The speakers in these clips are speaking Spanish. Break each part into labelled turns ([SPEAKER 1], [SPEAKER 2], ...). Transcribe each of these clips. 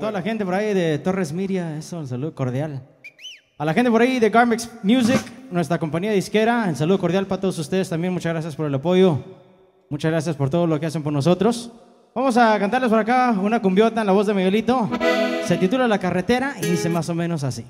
[SPEAKER 1] toda la gente por ahí de Torres Miria, eso, un saludo cordial. A la gente por ahí de Garmex Music, nuestra compañía disquera, el saludo cordial para todos ustedes también. Muchas gracias por el apoyo. Muchas gracias por todo lo que hacen por nosotros. Vamos a cantarles por acá una cumbiota en la voz de Miguelito. Se titula La Carretera y dice más o menos así.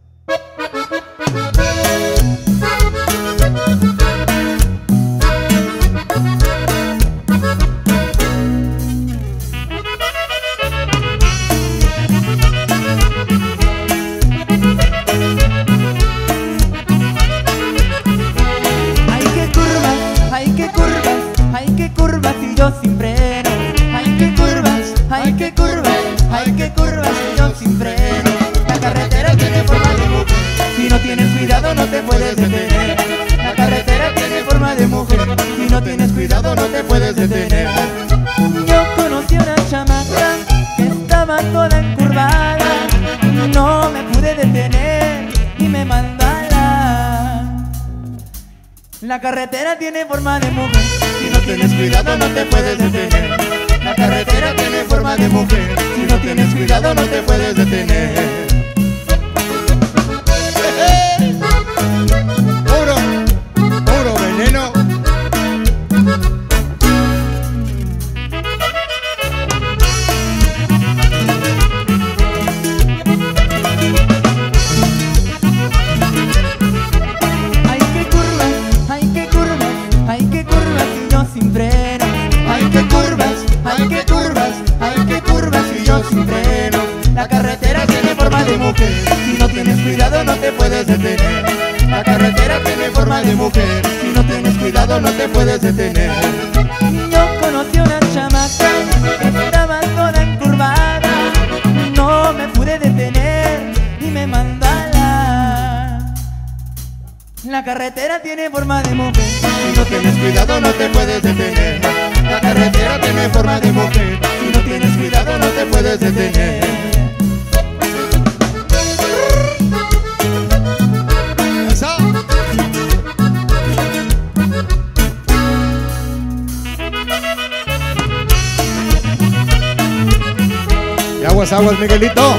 [SPEAKER 2] Y yo sin freno. Ay, qué curvas, ay, qué curvas, ay, qué curvas y yo sin freno. La carretera tiene forma de mujer, si no tienes cuidado no te puedes detener. La carretera tiene forma de mujer, si no tienes cuidado no te puedes detener. Yo conocí a una chamaca que estaba toda encurvada, no me pude detener y me mandó a la carretera tiene forma de mujer, si no tienes cuidado no te puedes detener. La carretera tiene forma de mujer, si no tienes cuidado no te puedes detener.
[SPEAKER 3] Puro, puro veneno.
[SPEAKER 2] Sin freno. Ay, qué curvas, ay, qué curvas, ay, qué curvas y yo sin freno. La carretera tiene forma de mujer, si no tienes cuidado no te puedes detener. La carretera tiene forma de mujer, si no tienes cuidado no te puedes detener. Yo conocí a una chamaca que estaba toda encurvada, no me pude detener y me mandó a la carretera tiene forma de mujer, si no tienes cuidado no te puedes detener. La carretera tiene forma de mujer, si no tienes cuidado no te puedes detener.
[SPEAKER 3] Eso. Y aguas, aguas, Miguelito.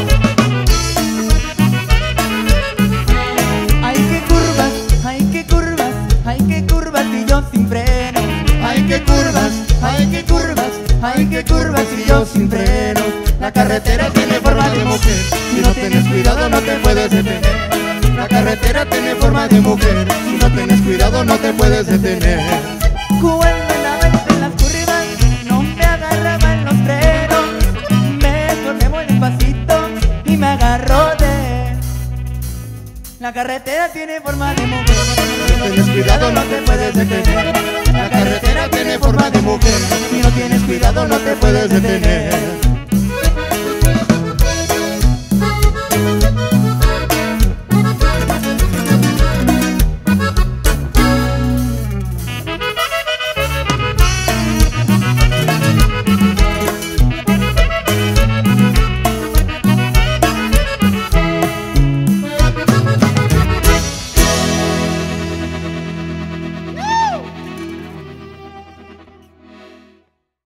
[SPEAKER 2] Y yo sin freno. Ay, qué curvas, ay, qué curvas, ay, qué curvas y yo sin freno. La carretera tiene forma de mujer, si no tienes cuidado no te puedes detener. La carretera tiene forma de mujer, si no tienes cuidado no te puedes detener. Cuando andaba en las curvas no me agarraban los frenos, me formé muy despacito y me agarró de. La carretera tiene forma de mujer, si no tienes cuidado no te puedes detener. La carretera tiene forma de mujer, si no tienes cuidado no te puedes detener.